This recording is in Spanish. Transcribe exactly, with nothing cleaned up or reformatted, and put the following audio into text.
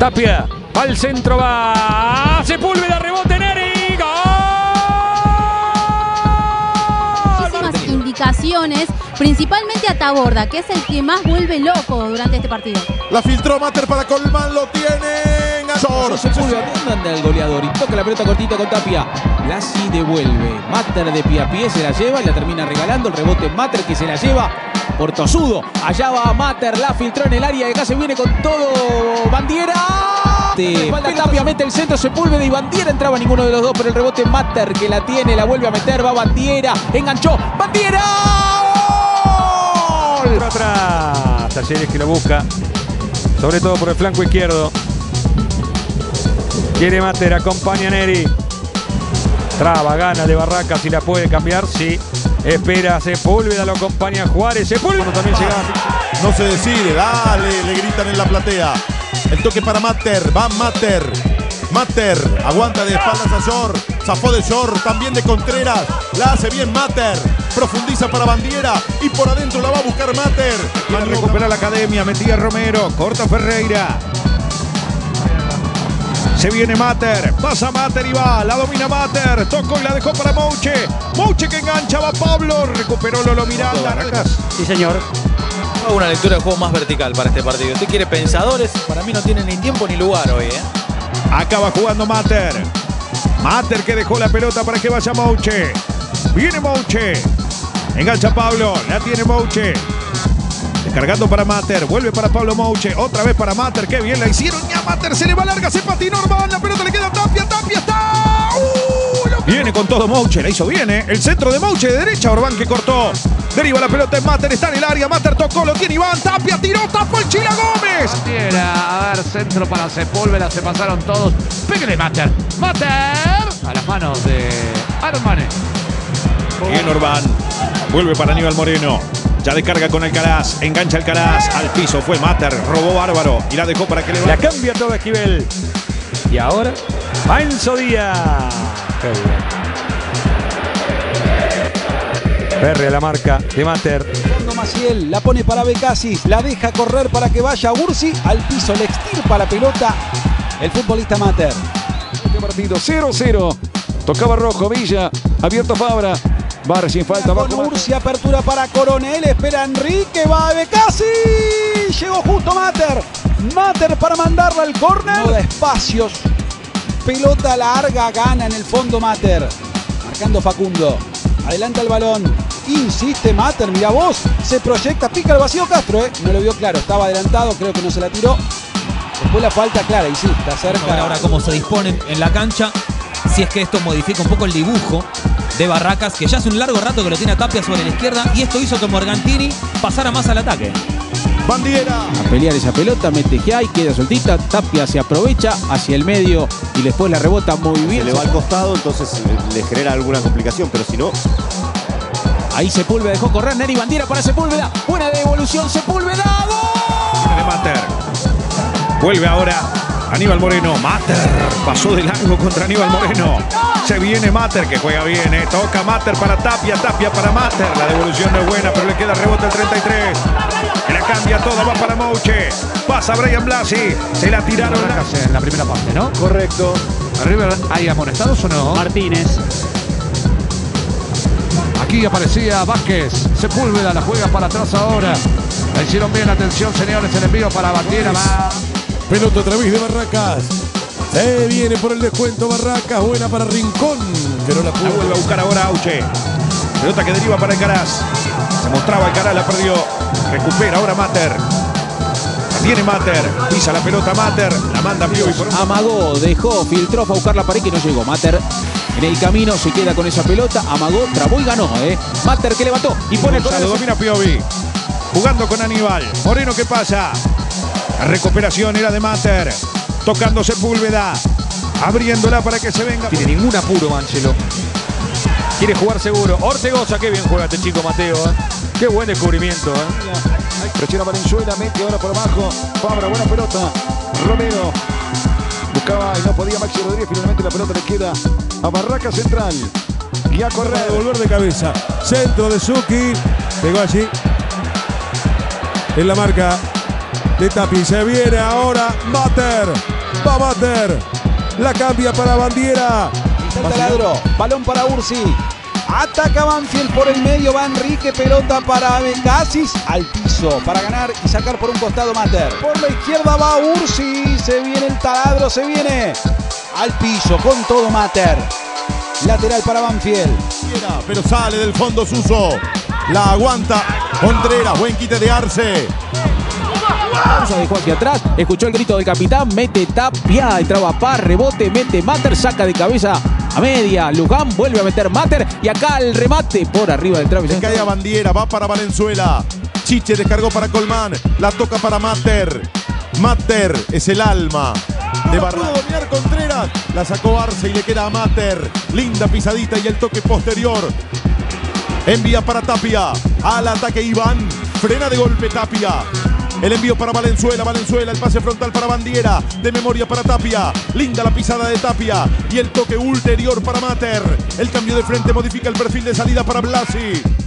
Tapia, va al centro, va Sepúlveda, rebote Neri, ¡gol! Muchísimas indicaciones, principalmente a Taborda, que es el que más vuelve loco durante este partido. La filtró Mater para Colmán, lo tienen. No, Sepúlveda anda el goleador y toca la pelota cortita con Tapia. Blasi devuelve. Mater de pie a pie se la lleva y la termina regalando. El rebote Mater que se la lleva por tosudo. Allá va Mater, la filtró en el área y acá se viene con todo Bandiera. De espalda Tapia, mete el centro, Sepúlveda y Bandiera entraba ninguno de los dos, pero el rebote Mater que la tiene, la vuelve a meter, va Bandiera, enganchó, Bandiera. ¡Gol! Por atrás, Talleres que lo busca, sobre todo por el flanco izquierdo. Quiere Mater, acompaña a Neri. Traba, gana de Barracas, si la puede cambiar, sí. Espera Sepúlveda, lo acompaña Juárez. Sepúlveda también llega. No se decide, dale, le gritan en la platea. El toque para Mater, va Mater. Mater, aguanta de espaldas a Shor. Zafó de Shor, también de Contreras. La hace bien Mater. Profundiza para Bandiera y por adentro la va a buscar Mater. Quiere recuperar la academia, metía Romero, corta Ferreira. Se viene Mater, pasa Mater y va, la domina Mater, tocó y la dejó para Mouche. Mouche que engancha, va Pablo, recuperó Lolo Miranda. Sí, señor. Hago una lectura de juego más vertical para este partido. Usted quiere pensadores, para mí no tiene ni tiempo ni lugar hoy, ¿eh? Acaba jugando Mater. Mater que dejó la pelota para que vaya Mouche. Viene Mouche. Engancha Pablo, la tiene Mouche. Descargando para Mater, vuelve para Pablo Mouche, otra vez para Mater, qué bien la hicieron, ya Mater se le va larga, se patinó Orbán, la pelota le queda a Tapia, Tapia está... Uh, lo... Viene con todo Mouche, la hizo bien, ¿eh? El centro de Mouche de derecha, Orbán que cortó, deriva la pelota en Mater, está en el área, Mater tocó, lo tiene Iván, Tapia tiró, tapó el Chila Gómez. Bandiera, a ver, centro para Sepúlveda, se pasaron todos, pégale Mater, Mater, a las manos de Armane. Bien Orbán, vuelve para Aníbal Moreno. Ya descarga con Alcaraz, engancha Alcaraz, al piso fue Mater, robó Bárbaro y la dejó para que le La cambia todo Esquivel. Y ahora, Enzo Díaz. Qué bien. Ferre a la marca de Mater. Maciel la pone para Becasis, la deja correr para que vaya Ursi, al piso le extirpa la pelota el futbolista Mater. Este partido cero cero. Tocaba Rojo, Villa, abierto Fabra. Bar sin falta, va con Ursi, apertura para Coronel, espera Enrique, va a Becasi, llegó justo Mater, Mater para mandarla al córner, no da espacios, pelota larga, gana en el fondo Mater, marcando Facundo, adelanta el balón, insiste Mater, mira vos, se proyecta, pica el vacío Castro, eh. no lo vio claro, estaba adelantado, creo que no se la tiró, después la falta clara y sí, está cerca. Ahora, ahora cómo se disponen en la cancha, si es que esto modifica un poco el dibujo de Barracas, que ya hace un largo rato que lo tiene a Tapia sobre la izquierda, y esto hizo que Morgantini pasara más al ataque. Bandiera. A pelear esa pelota, mete Giai, queda soltita, Tapia se aprovecha hacia el medio y después la rebota muy bien. Se le va al costado, entonces le genera alguna complicación, pero si no... Ahí Sepúlveda dejó correr, Neri Bandiera para Sepúlveda, buena devolución, Sepúlveda, ¡gol! De Mater. Vuelve ahora Aníbal Moreno, Mater pasó de largo contra Aníbal Moreno. Se viene Mater que juega bien, ¿eh? Toca Mater para Tapia, Tapia para Mater. La devolución no es buena, pero le queda rebote el treinta y tres. La cambia toda, va para Mouche. Pasa Brian Blasi. Se la tiraron en la primera parte, ¿no? Correcto. ¿Arriba hay amonestados o no? Martínez. Aquí aparecía Vázquez. Sepúlveda la juega para atrás ahora. La hicieron bien, atención señores, el envío para Bandiera. Va. Pelota otra vez de Barracas. Se viene por el descuento Barracas, buena para Rincón, que no la pudo. La vuelve a buscar ahora Auche. Pelota que deriva para Alcaraz. Se mostraba Alcaraz, la perdió. Recupera ahora Mater. La tiene Mater. Pisa la pelota Mater. La manda Piovi por un... Amagó, dejó, filtró para buscar la pared que no llegó. Mater en el camino se queda con esa pelota. Amagó, trabó y ganó, ¿eh? Mater que levantó y pone el Gonzalo, domina Piovi. Jugando con Aníbal. Moreno que pasa. La recuperación era de Mater. Tocando Sepúlveda, abriéndola para que se venga. Tiene ningún apuro Manchelo. Quiere jugar seguro. Ortegoza, qué bien juega este chico Mateo. ¿eh? Qué buen descubrimiento. ¿eh? Presiona Valenzuela, mete ahora por abajo. Fabra, buena pelota. Romero. Buscaba y no podía Maxi Rodríguez. Finalmente la pelota le queda a Barraca Central. Y a correr. Para devolver de cabeza. Centro de Zucchi. Pegó allí. En la marca de Tapi. Se viene ahora Mater. Va Mater. La cambia para Bandiera. El taladro. Balón para Ursi. Ataca Banfield por el medio. Va Enrique. Pelota para Becasis. Al piso para ganar y sacar por un costado Mater. Por la izquierda va Ursi. Se viene el taladro. Se viene al piso con todo Mater. Lateral para Banfield. Pero sale del fondo Suso. La aguanta Contreras. Buen quite de Arce. Se dejó aquí atrás, escuchó el grito del capitán, mete Tapia, entraba Par, rebote, mete Mater, saca de cabeza a media, Luján vuelve a meter Mater y acá el remate por arriba del travesaño. Se cae a Bandiera, va para Valenzuela. Chiche descargó para Colmán, la toca para Mater. Mater es el alma de Barra. Pudo dominar Contreras, la sacó Arce y le queda a Mater. Linda pisadita y el toque posterior. Envía para Tapia, al ataque Iván, frena de golpe Tapia. El envío para Valenzuela, Valenzuela, el pase frontal para Bandiera, de memoria para Tapia, linda la pisada de Tapia y el toque ulterior para Mater. El cambio de frente modifica el perfil de salida para Blasi.